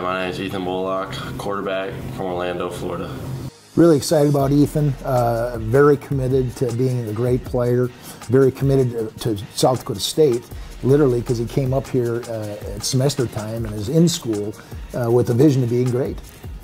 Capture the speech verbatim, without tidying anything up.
my name is Ethan Bullock, quarterback from Orlando, Florida. Really excited about Ethan, uh, very committed to being a great player, very committed to, to South Dakota State, literally because he came up here uh, at semester time and is in school uh, with a vision of being great.